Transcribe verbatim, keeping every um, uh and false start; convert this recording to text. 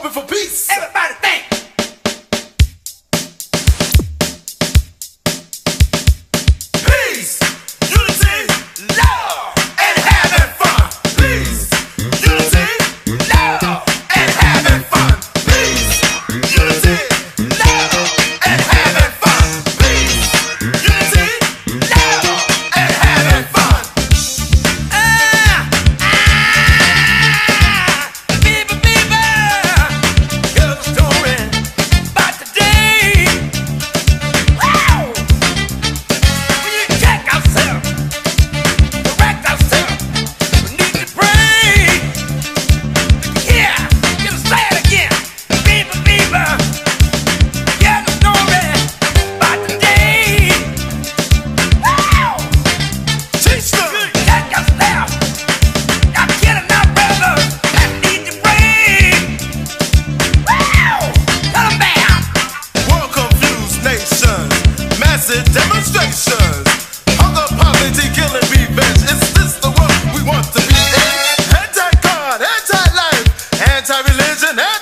hoping for peace. Everybody think. Peace, unity, love, and having fun. Peace, unity, love, and having fun. Peace, unity, love, and having fun. Peace, unity, love, and having fun. Ah, ah, people, people, here's a story about today. Wow! We need to check ourselves, correct ourselves. We need to pray. Yeah, gonna say it again. People, people, here's a story about today. Wow! Teach them. Check yourself. I'm kidding now, brothers. I need to pray. Wow! Tell 'em bam. World confused nations, massive demonstrations, hunger, poverty, killing, revenge. Is this the world we want to be in? Anti-God, anti-life, anti-religion,